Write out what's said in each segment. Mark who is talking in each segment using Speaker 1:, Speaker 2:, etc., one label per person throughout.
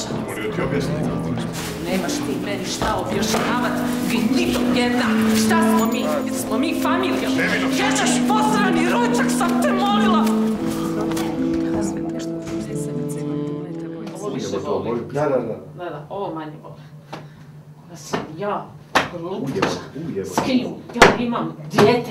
Speaker 1: naočale.
Speaker 2: Moram ti objasniti.
Speaker 1: Nemaš ti meni šta objašnjavat, gnido jedna. Šta smo mi? Smo mi familija? Jedeš posrani ručak, sam te molila. Ovo više voli. Da, ovo manje voli. Da sam ja, lupča, skinu, ja imam dijete.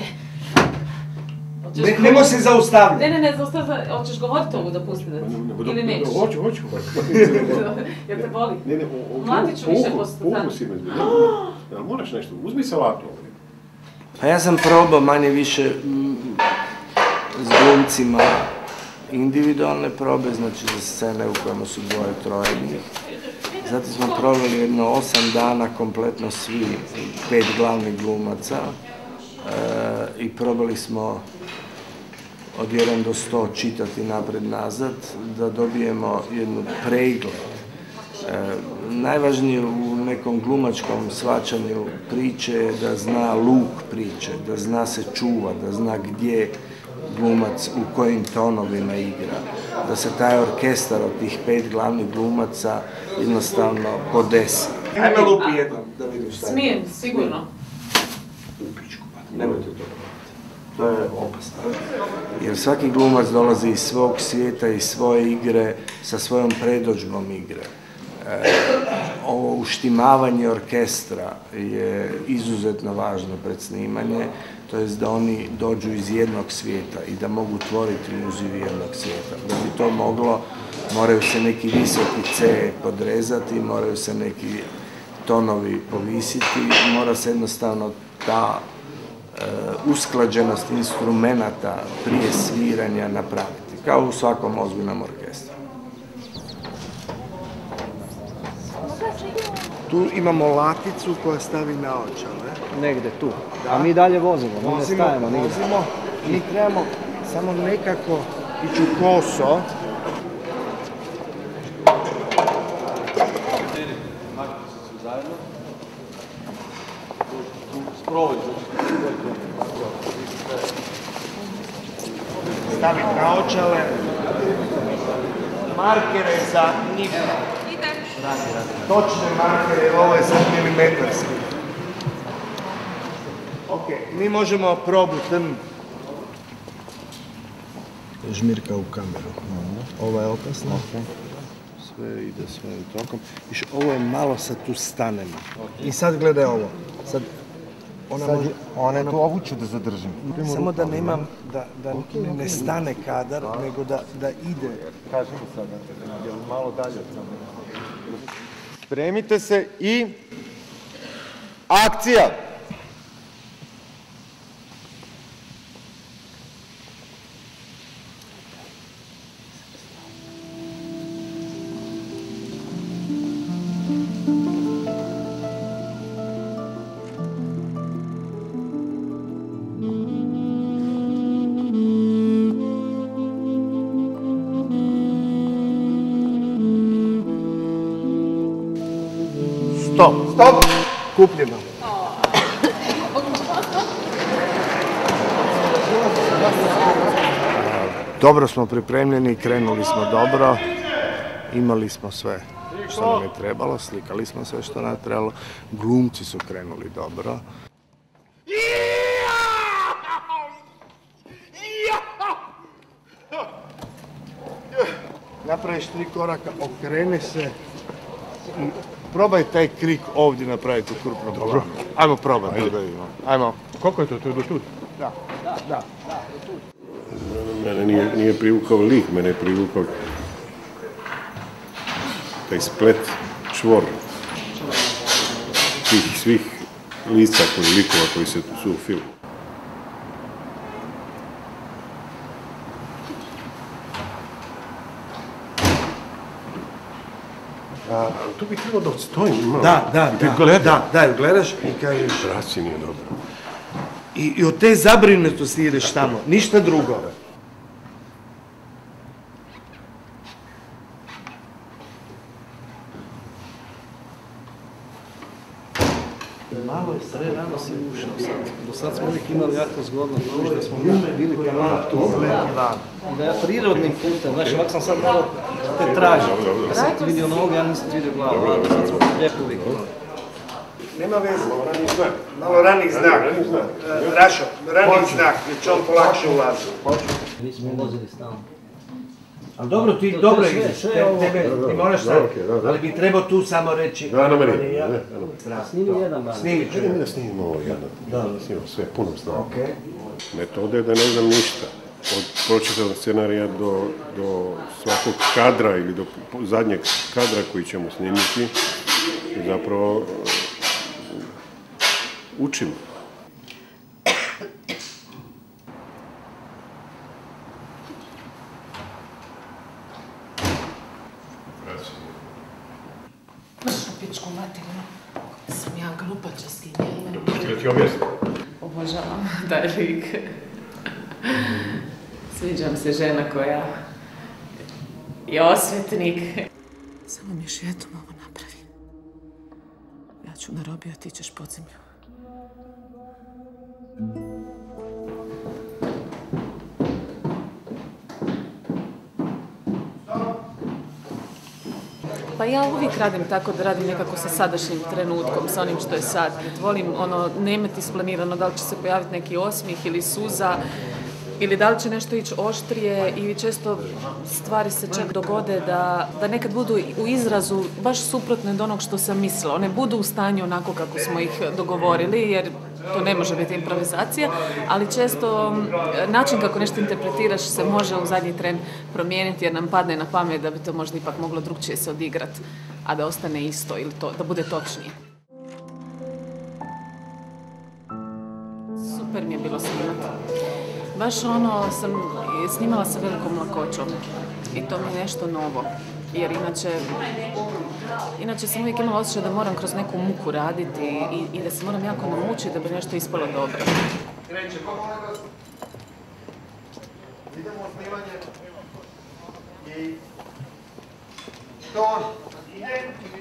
Speaker 3: Nemo se zaustavljati.
Speaker 1: Ne, zaustavljati. Hoćeš govoriti ovo da pusti da ti? Ili nećeš?
Speaker 2: Hoću.
Speaker 1: Jel te boli?
Speaker 2: Ne,
Speaker 1: Mlatit ću više posle dana.
Speaker 2: Ukusi me. Moraš nešto, uzmi salatu.
Speaker 3: Pa ja sam probao manje više s glumcima individualne probe, znači za scene u kojima su dvoje, troje njih. Zatim smo proveli jedno 8 dana kompletno svi 5 glavnih glumaca i probali smo od 1 do 100 čitati napred-nazad, da dobijemo jednu pregled. Najvažnije u nekom glumačkom shvaćanju priče je da zna luk priče, da zna se čuva, da zna gdje glumac u kojim tonovima igra, da se taj orkestar od tih 5 glavnih glumaca jednostavno podesi. Ajme lupi jednom da vidim šta je.
Speaker 1: Smijem, sigurno.
Speaker 3: Upičku, pa nemojte to raditi. To je opasno. Jer svaki glumac dolazi iz svog svijeta, iz svoje igre, sa svojom predodžbom igre. Ovo uštimavanje orkestra je izuzetno važno pred snimanje, to jest da oni dođu iz jednog svijeta i da mogu tvoriti iluziju jednog svijeta. Da bi to moglo, moraju se neki visoki C podrezati, moraju se neki tonovi povisiti, mora se jednostavno ta usklađenost instrumenata prije sviranja napraviti, kao u svakom ozbiljnom orkestru. Tu imamo laticu koja stavi naočale.
Speaker 4: Negde tu. A mi dalje vozimo, mi ne stajemo nigdje.
Speaker 3: Mi trebamo samo nekako ići u koso. Staviti naočale. Markere za njih. Točne markere, ovo je sad milimetarski. Ok, mi možemo probati. Žmirka u kameru. Ova je opasna. Sve ide svojim tokom. Ovo je malo sad tu stanemo. I sad gledaj ovo.
Speaker 5: Ona tu ovu ću da zadržim.
Speaker 3: Samo da nemam, da ne stane kadar, nego da ide.
Speaker 5: Kaži mi sada, je li malo dalje od tamo? Spremite se i... Akcija!
Speaker 3: Stop! Kupljeno. Dobro smo pripremljeni, krenuli smo dobro, imali smo sve što nam je trebalo, slikali smo sve što nam je trebalo, glumci su krenuli dobro. Napraviš 3 koraka, okrene se i probaj taj krik ovdje napraviti u krupnom planu. Ajmo probati. Ajmo.
Speaker 2: Koliko je to? To je do tu?
Speaker 3: Da.
Speaker 2: Mene nije privukao lik, mene je privukao taj splet, čvor tih svih lica, likova koji su u filmu. Tu bi trebalo da stojim.
Speaker 3: Da, gledaš i kažeš...
Speaker 2: Traci nije dobro.
Speaker 3: I od te zabrinutosti ideš tamo, ništa drugo.
Speaker 4: Malo je sve rano si ušao sad. Do sad smo uvijek imali jako zgodno da smo bili kanal tu. I da ja prirodnim putem, znaš, ovak sam sad malo te tražim. Sad ti vidio noge, ja nisam ti vidio glavu. Sad smo lijepo vikali.
Speaker 3: Nema veze, malo ranih znak. Rašo, ranih znak, jer će on polakše ulazi.
Speaker 4: Mi smo ulazili stalno.
Speaker 3: Ali dobro, ti dobro ideš, ti moraš sad, ali bi trebao tu samo reći...
Speaker 4: Snimi jedan ban.
Speaker 3: Snimit ću.
Speaker 2: Da snimimo ovo jedan. Da snimamo sve, puno snimamo. Metode da ne znam ništa. Od pročitanog scenarija do svakog kadra ili do zadnjeg kadra koji ćemo snimiti, zapravo učimo.
Speaker 1: Vršno pičku materinu. Sam ja glupača s tim.
Speaker 2: Da ti objasnim.
Speaker 1: Obožavam taj lik. Sviđa mi se žena koja je osvetnik. Samo mi još jednom ovo napravi. Ja ću na robiju, a ti ćeš pod zemlju. Pa ja uvijek radim tako da radim nekako sa sadašnjim trenutkom, sa onim što je sad. Volim nemati isplanirano da li će se pojaviti neki osmijeh ili suza, ili da li će nešto ići oštrije i često stvari se čak dogode da nekad budu u izrazu baš suprotne od onog što sam mislila. One budu u stanju onako kako smo ih dogovorili, jer to ne može biti improvizacija, ali često način kako nešto interpretiraš se može u zadnji tren promijeniti jer nam padne na pamet da bi to možda ipak moglo drugčije se odigrati, a da ostane isto ili da bude točnije. Super mi je bilo snimati. Baš sam snimala sa velikom lakoćom i to mi je nešto novo, jer inače sam uvijek imala osjećaj da moram kroz neku muku raditi i da se moram jako namučiti da bi nešto ispalo dobro.
Speaker 3: Idemo u snimanje i ton ide,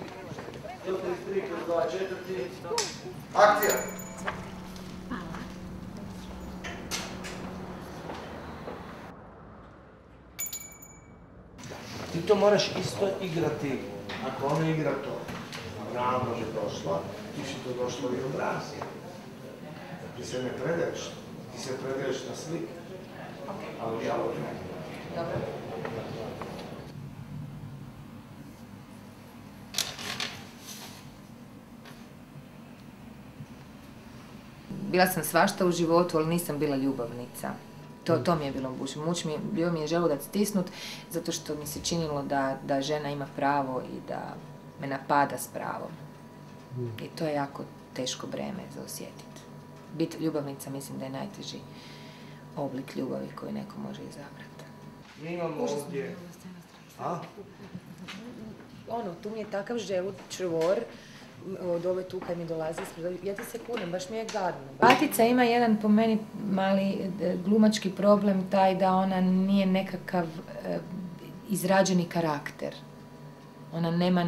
Speaker 3: 133/2/4, akcija! Ti to moraš isto igrati, ako ono igra to, ravno je došla, ti si to došlo i obrazi. Ti se ne predaješ, ti se predaješ na slike, ali dijalog ne. Dobro.
Speaker 6: Bila sam svašta u životu, ali nisam bila ljubavnica. To mi je bilo bio mi je želudac stisnut, zato što mi se činilo da žena ima pravo i da me napada s pravom. I to je jako teško breme za osjetiti. Biti ljubavnica mislim da je najteži oblik ljubavi koji neko može izabrati.
Speaker 3: Mi imamo ovdje...
Speaker 6: Tu mi je takav želut, čvor, od ove tu kad mi dolazi ispred, ja ti se kunem, baš mi je gadno. Latica ima jedan po meni mali glumački problem, taj da ona nije nekakav izrađeni karakter. Ona nema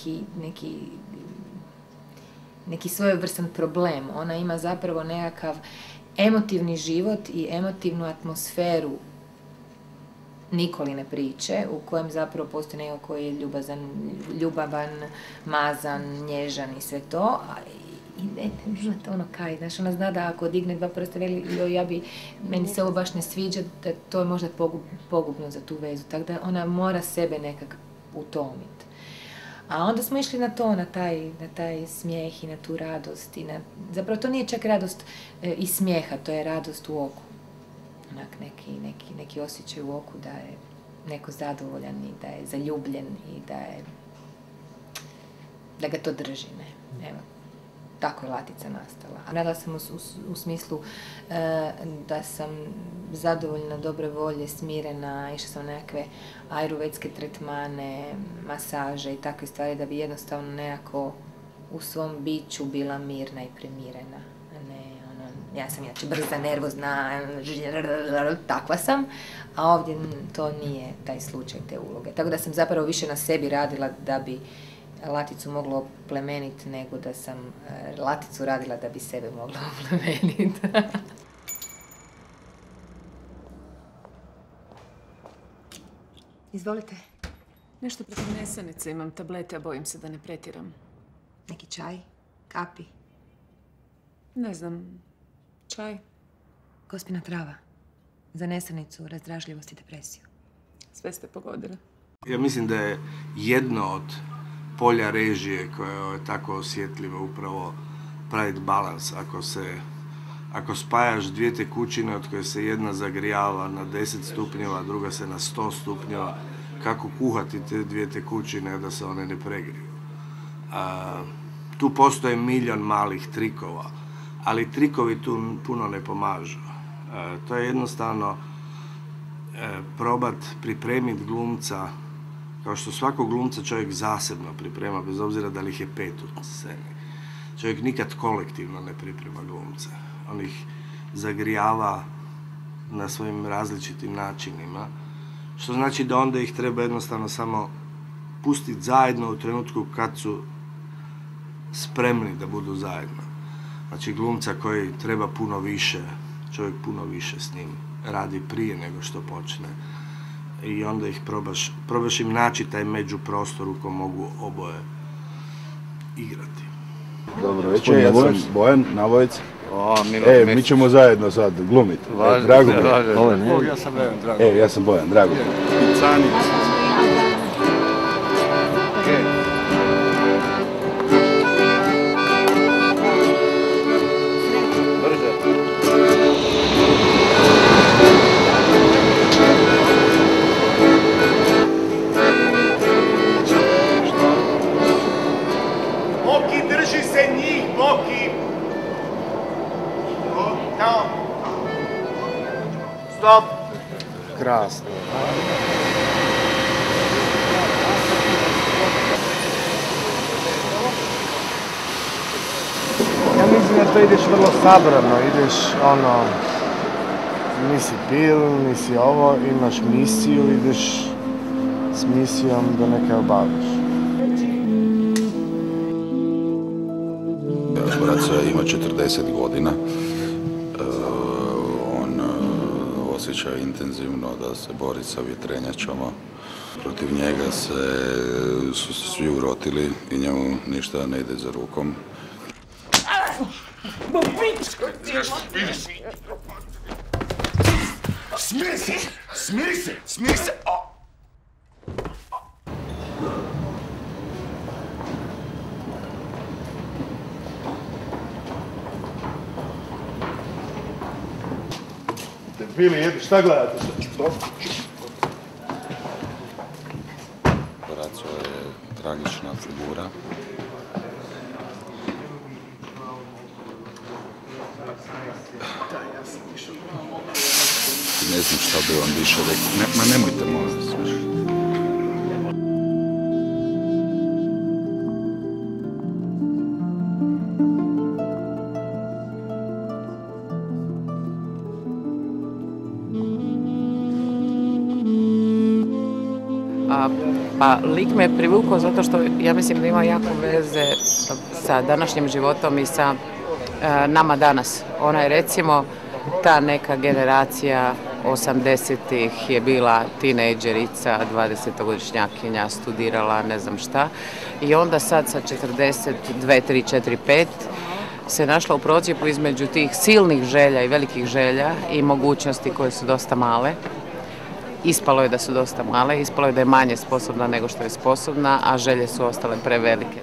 Speaker 6: neki svojevrstan problem. Ona ima zapravo nekakav emotivni život i emotivnu atmosferu Nikoline priče, u kojem zapravo postoji neko koji je ljubavan, mazan, nježan i sve to. I ne znate ono kaj, znaš, ona zna da ako digne dva prsta veli, meni se ovo baš ne sviđa, da to je možda pogubno za tu vezu. Tako da ona mora sebe nekak utomiti. A onda smo išli na to, na taj smijeh i na tu radost. Zapravo to nije čak radost iz smijeha, to je radost u oku. Onak neki osjećaj u oku da je neko zadovoljan i da je zaljubljen i da ga to drži, ne. Evo, tako je Latica nastala. Radila sam u smislu da sam zadovoljna, dobre volje, smirena, išla sam na nekakve ajurvedske tretmane, masaže i takve stvari da bi jednostavno nekako u svom biću bila mirna i premirena. Ja sam brza, nervozna, takva sam, a ovdje to nije taj slučaj, te uloge. Tako da sam zapravo više na sebi radila da bi Laticu mogla oplemeniti, nego da sam Laticu radila da bi sebe mogla oplemeniti. Izvolite.
Speaker 1: Nešto protiv nesanice, imam tablete, a bojim se da ne pretjeram.
Speaker 6: Neki čaj? Kapi?
Speaker 1: Ne znam, čaj?
Speaker 6: Gospina trava. Za nesanicu, razdražljivost i depresiju.
Speaker 1: Sve ste pogodili.
Speaker 3: Ja mislim da je jedno od polja režije koja je tako osjetljiva upravo praviti balans. Ako spajaš dvije tekućine od koje se jedna zagrijava na 10 stupnjeva, a druga se na 100 stupnjeva, kako kuhati te dvije tekućine da se one ne pregriju. Tu postoje milion malih trikova, ali trikovi tu puno ne pomažu. To je jednostavno probat pripremiti glumca, kao što svakog glumca čovjek zasebno priprema, bez obzira da li ih je 5 u sceni. Čovjek nikad kolektivno ne priprema glumce. On ih zagrijava na svojim različitim načinima, što znači da onda ih treba jednostavno samo pustiti zajedno u trenutku kad su spremni da budu zajedno. Znači glumca koji treba puno više, čovjek puno više s njim radi prije nego što počne. I onda ih probaš im naći taj međuprostor u kojem mogu oboje igrati.
Speaker 7: Dobro večer, ja sam Bojan Navojic. Mi ćemo zajedno sad glumiti. Drago mi je.
Speaker 4: Ja sam Bojan, drago.
Speaker 7: Ja sam Bojan, drago mi je.
Speaker 5: Stop! Krasno. Ja mislim da to ideš vrlo sabrano, ideš nisi pil, nisi ovo, imaš misiju, ideš s misijom da nekaj obaviš.
Speaker 7: Braca ima 40 godina. Osjeća intenzivno da se bori sa vjetrenjačama. Protiv njega su svi urotili i njemu ništa ne ide za rukom. Smiri se!
Speaker 8: Bili, jedi, šta gledate?
Speaker 7: Braco je tragična figura. Ne znam šta bi vam više rekao. Ma nemojte, molim vas.
Speaker 9: Pa lik me privukao zato što ja mislim da ima jako veze sa današnjim životom i sa nama danas. Ona je recimo ta neka generacija 80-ih je bila tinejdžerica, 20-godišnjakinja, studirala ne znam šta i onda sad sa 42, 3, 4, 5 se našla u procijepu između tih silnih želja i velikih želja i mogućnosti koje su dosta male. Ispalo je da su dosta male, ispalo je da je manje sposobna nego što je sposobna, a želje su ostale prevelike.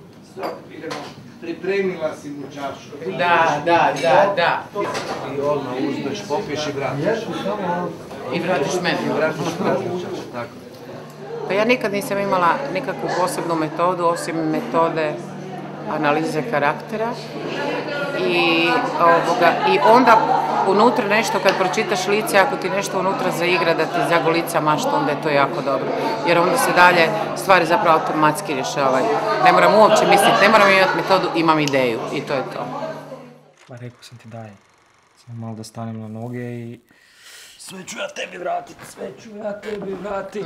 Speaker 3: Pripremila si mu čašu.
Speaker 9: Da.
Speaker 3: I odmah uzmeš, popiješ i vratiš.
Speaker 9: I vratiš meni.
Speaker 3: Tako.
Speaker 9: Pa ja nikad nisam imala nikakvu posebnu metodu, osim metode analize karaktera. I onda unutra nešto, kad pročitaš lice, ako ti nešto unutra zaigra da ti zagolica mašta, onda je to jako dobro. Jer onda se dalje stvari zapravo automatski rješavaju. Ne moram uopće misliti, ne moram imati metodu, imam ideju i to je to.
Speaker 10: Pa rekao sam ti daj, samo malo da stanem na noge i sve ću ja tebi vratit,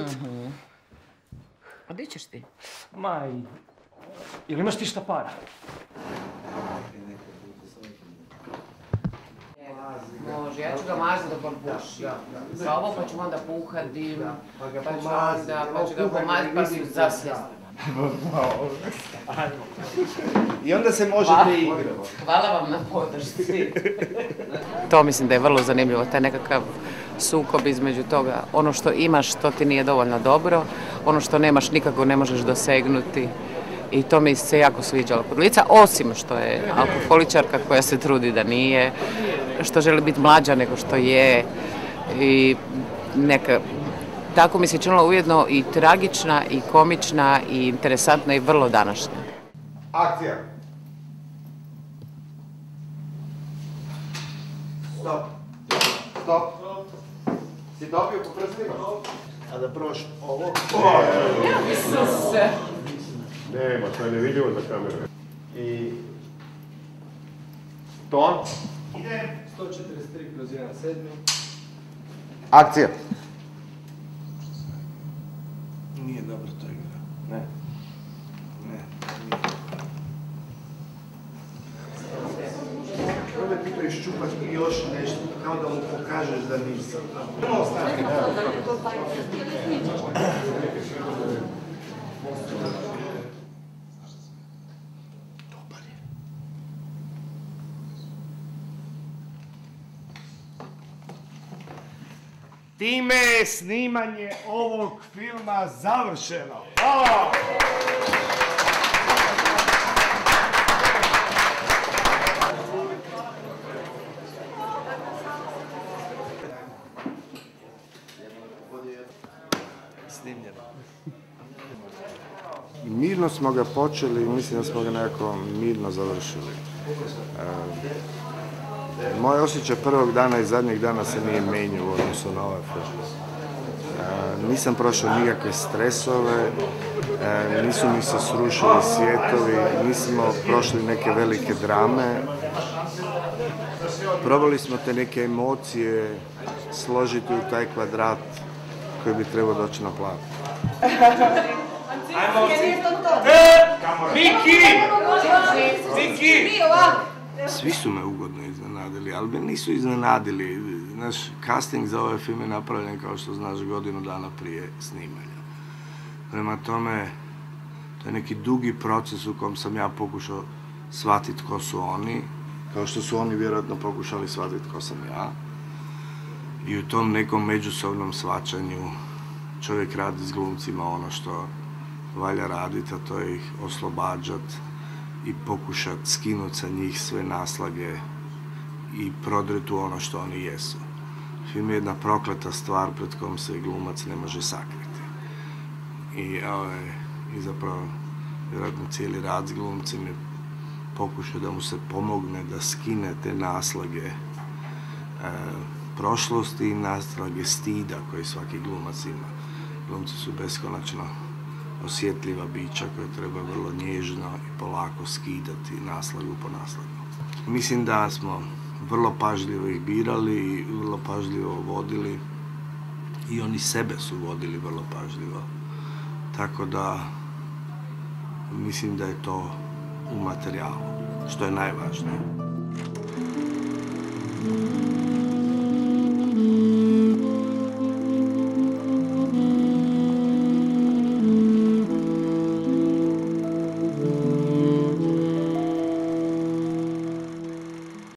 Speaker 9: A di ćeš ti?
Speaker 10: Ili imaš ti šta para?
Speaker 9: Može. može, ja ću ga mazati dok on puši. Za ovo pa ćemo onda puhat dim, pa ću ga pomazati pa ću zasjesti.
Speaker 3: I onda se možete igrati.
Speaker 9: Hvala vam na podršci. To mislim da je vrlo zanimljivo, taj nekakav sukob između toga. Ono što imaš, to ti nije dovoljno dobro, ono što nemaš nikako ne možeš dosegnuti. I to mi se jako sviđalo kod Lica, osim što je alkoholičarka koja se trudi da nije, što želi biti mlađa nego što je i neka... Tako mi se činilo ujedno i tragična, i komična, i interesantna, i vrlo današnja.
Speaker 3: Akcija! Stop! Stop! Si dobio po prstima? A da proš ovo?
Speaker 9: Isuse!
Speaker 2: Nema, to je nevidljivo za kameru.
Speaker 3: I... ton?
Speaker 4: Idem! 143/1/7.
Speaker 3: Akcija! Nije dobro to igra. Ne. Onda ti to iščupaš još nešto, kao da mu pokažeš da nisam. Dobar je. Time je snimanje ovog filma završeno. Hvala! Snimljeno. Mirno smo ga počeli i mislim da smo ga nekako mirno završili. Moj osjećaj prvog dana i zadnjeg dana se nije menjao u odnosu na ovaj film. Nisam prošao nikakve stresove, nisu mi se srušili svijetovi, nismo prošli neke velike drame. Probali smo te neke emocije složiti u taj kvadrat koji bi trebao doći na plan. Svi su me ugodno iznenadili, ali me nisu iznenadili. Naš casting za ovaj film je napravljen, kao što znaš, godinu dana prije snimanja. Prema tome, to je neki dugi proces u kojem sam ja pokušao shvatiti ko su oni, kao što su oni vjerojatno pokušali shvatiti ko sam ja. I u tom nekom međusobnom shvaćanju čovjek radi s glumcima ono što valja raditi, a to je ih oslobađati i pokušati skinuti sa njih sve naslage i prodreti u ono što oni jesu. Film je jedna prokleta stvar pred kojom se glumac ne može sakriti. I zapravo, vjerojatno cijeli rad s glumcem je pokušao da mu se pomogne da skine te naslage prošlosti i naslage stida koji svaki glumac ima. Glumci su beskonačno osjetljiva bića koje treba vrlo nježno i polako skidati naslagu po naslagu. Mislim da smo vrlo pažljivo ih birali i vrlo pažljivo vodili i oni sebe su vodili vrlo pažljivo. Tako da mislim da je to u materijalu, što je najvažnije.